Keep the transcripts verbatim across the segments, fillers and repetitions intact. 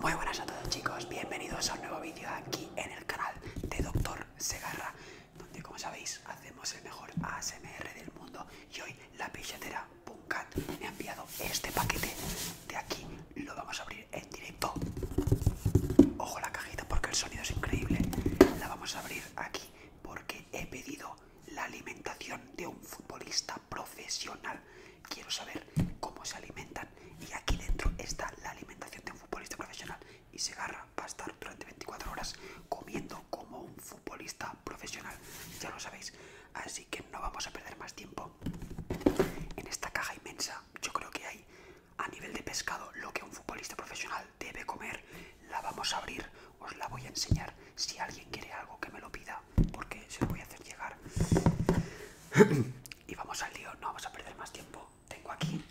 Muy buenas a todos, chicos, bienvenidos a un nuevo vídeo aquí en el canal de Doctor Segarra, donde, como sabéis, hacemos el mejor A S M R del mundo. Y hoy la billetera Punkat me ha enviado este paquete de aquí. Lo vamos a abrir en directo. Ojo la cajita porque el sonido es increíble. La vamos a abrir aquí porque he pedido la alimentación de un futbolista profesional. Quiero saber cómo se alimentan y aquí dentro está la alimentación de un futbolista profesional y Segarra va a estar durante veinticuatro horas comiendo como un futbolista profesional, ya lo sabéis, así que no vamos a perder más tiempo. En esta caja inmensa yo creo que hay, a nivel de pescado, lo que un futbolista profesional debe comer. La vamos a abrir, os la voy a enseñar. Si alguien quiere algo, que me lo pida, porque se lo voy a hacer llegar. Y vamos al lío, no vamos a perder más tiempo. Tengo aquí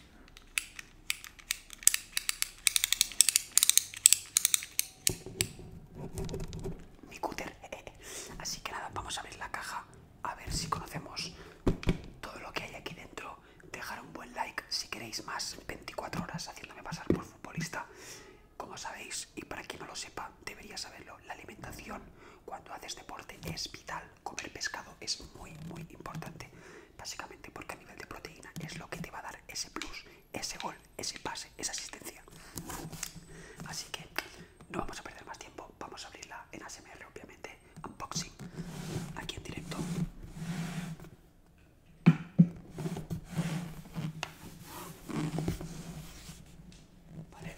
mi cúter. Así que nada, vamos a abrir la caja, a ver si conocemos todo lo que hay aquí dentro. Dejar un buen like si queréis más veinticuatro horas haciéndome pasar por futbolista. Como sabéis, y para quien no lo sepa, debería saberlo, la alimentación cuando haces deporte es vital. Comer pescado es muy, muy importante. Básicamente porque a nivel de proteína es lo que te va a dar ese plus, ese gol, ese pase, esa asistencia. Así que no vamos a perder más tiempo. Vamos a abrirla en A S M R, obviamente. Unboxing, aquí en directo. Vale.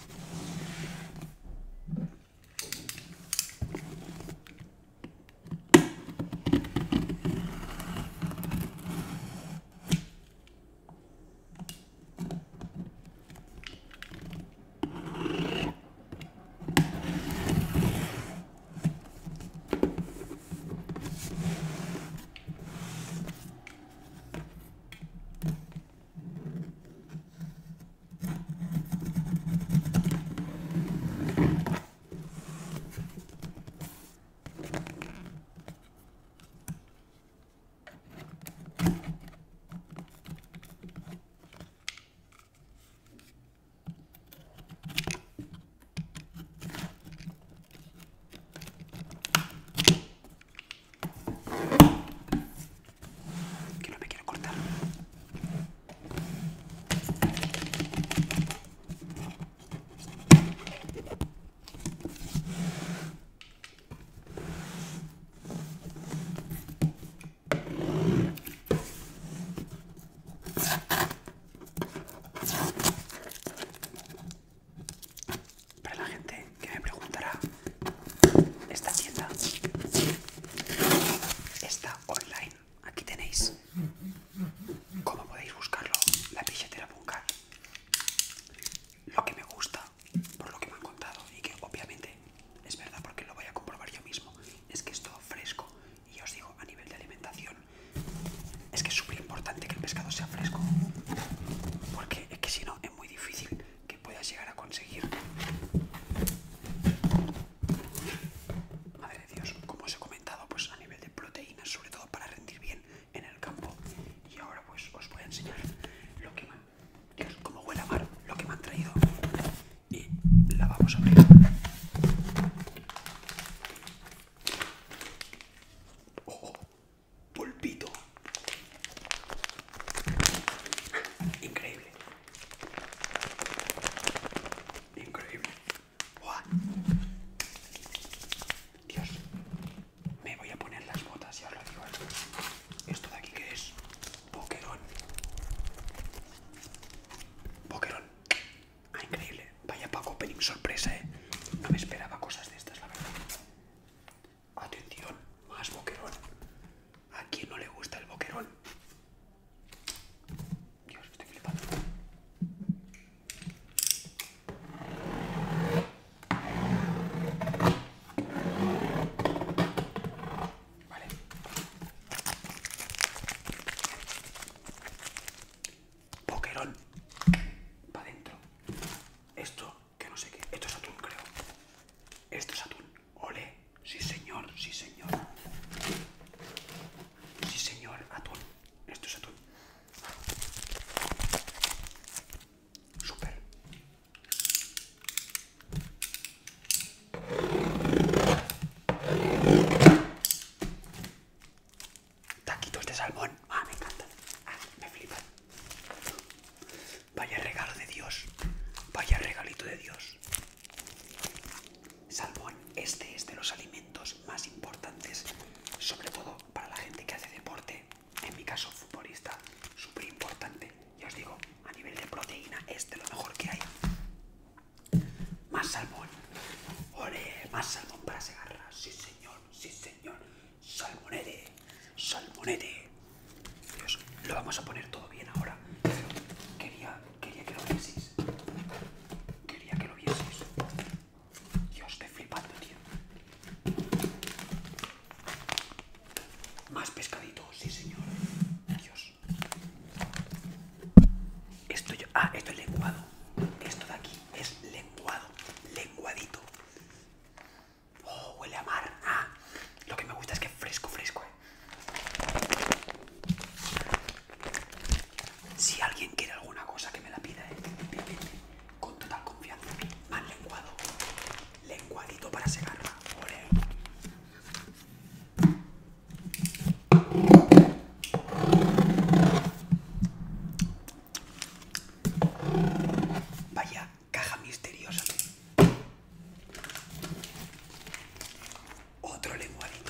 Que no me quiero cortar. Para la gente que me preguntará, esta tienda está online. Aquí tenéis cómo podéis buscarlo, la billetera Punkat. Lo que me gusta, por lo que me han contado, y que obviamente es verdad porque lo voy a comprobar yo mismo, es que es todo fresco. Y os digo, a nivel de alimentación, es que es súper importante que el pescado sea fresco, porque es que si no es muy difícil que puedas llegar a conseguir. Madre de Dios, como os he comentado, pues a nivel de proteínas, sobre todo para rendir bien en el campo. Y ahora pues os voy a enseñar lo que me han... Dios, cómo huele a mar, lo que me han traído. Y la vamos a abrir. ¡Oh! Pulpito. Increíble. Increíble. ¡Buah! Dios. Me voy a poner las botas y os lo digo. Esto de aquí que es boquerón. Boquerón. Ah, increíble. Vaya pack opening sorpresa, eh. No me esperaba cosas de estas, la verdad. Atención, más boquerón. ¿A quién no le gusta el boquerón? Dios, estoy flipando. Vale. Boquerón. Pa' dentro. Esto, que no sé qué. Esto es atún, creo. más salmón. Ole, más salmón para Segarra. Sí, señor, sí, señor. Salmonete, salmonete. Dios, lo vamos a poner todo bien ahora. Pero quería, quería que lo vieseis. Quería que lo vieseis. Dios, estoy flipando, tío. Más pescadito, sí, señor. Dios. Esto yo... Ah, esto es lenguado. Esto de aquí es lenguado. Lenguadito. Oh, huele a mar. Ah, lo que me gusta es que es fresco, fresco, eh. Si alguien quiere alguna cosa que me la pida, eh, obviamente, con total confianza. Más lenguado. Lenguadito para Segarra. Ole. Vaya caja misteriosa. Otro lenguadito.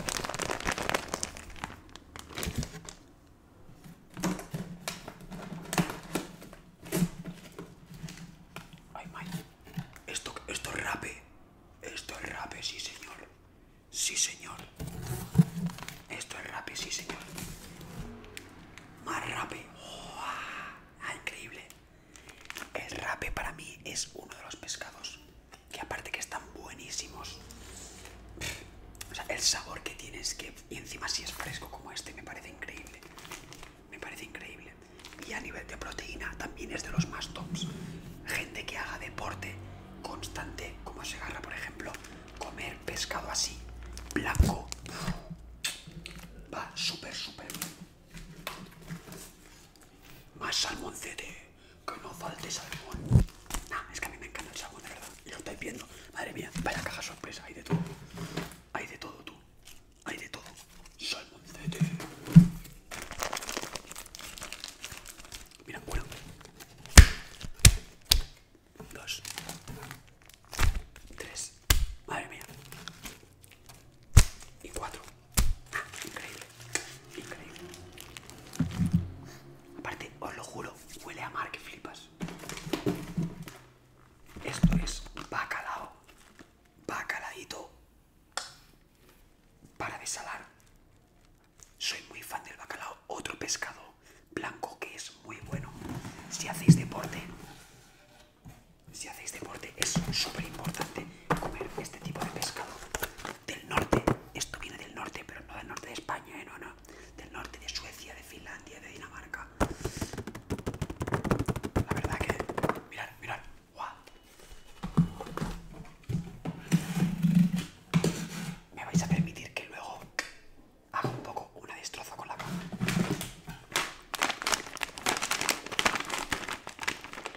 Ay, my. Esto, esto es rape. Esto es rape, sí, señor. Sí, señor. Esto es rape, sí, señor. Más rape. Oh, ah, increíble. El rape para mí es uno de los pescados que, aparte que están buenísimos, o sea, el sabor que tienes, que y encima si es fresco como este, me parece increíble. Me parece increíble. Y a nivel de proteína también es de los más tops. Gente que haga deporte constante, como Segarra, por ejemplo, comer pescado así, blanco, va súper, súper bien. Más salmoncete, que no falte salmón. Nah, es que a mí me encanta el salmón, de verdad. Y lo estáis viendo. Madre mía, vaya caja sorpresa, hay de todo. Hay de todo, tú. Hay de todo. Salmoncete. Mira, uno. Dos. Tres. Madre mía. Y cuatro. Ah, increíble. Increíble. Aparte, os lo juro, huele a mar que flipas. Esto es bacalao. Bacalaíto. Para desalar. Soy muy fan del bacalao. Otro pescado blanco que es muy bueno. Si hacéis deporte, si hacéis deporte es súper importante comer este tipo de pescado. Del norte. Esto viene del norte, pero no del norte de España, ¿eh? No, no. Del norte de Suecia, de Finlandia, de Dinamarca. La verdad que... Mirad, mirad. ¡Guau! Me vais a permitir que luego haga un poco una destroza con la cama.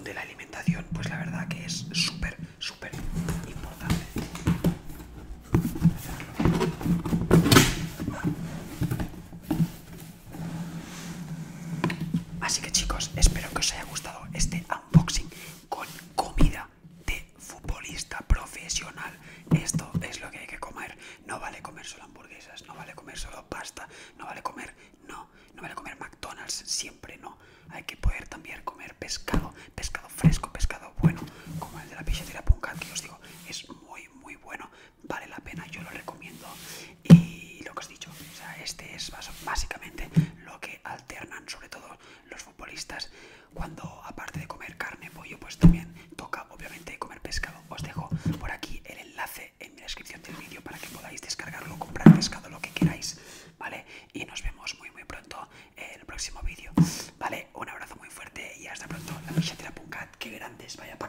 donde la alimentación, pues la verdad que es súper, súper importante. Así que chicos, espero que os haya gustado este unboxing con comida de futbolista profesional. Esto es lo que hay que comer. No vale comer solo hamburguesas, no vale comer solo pasta, no vale comer, no, no vale comer McDonald's, siempre no. Hay que poder también comer pescado, pescado fresco, pescado bueno, como el de la Piscetera Puncat, que os digo, es muy, muy bueno. Vale la pena, yo lo recomiendo. Y lo que os he dicho, o sea, este es básicamente lo que alternan, sobre todo los futbolistas, cuando aparte de comer carne, pollo, pues también toca obviamente comer pescado. Os dejo por aquí el enlace en la descripción del vídeo para que podáis descargarlo, comprar pescado, lo que queráis, ¿vale? Y nos vemos muy muy pronto en el próximo vídeo, ¿vale? Un abrazo muy fuerte y hasta pronto. La Piscetera Puncat, qué grandes, vaya.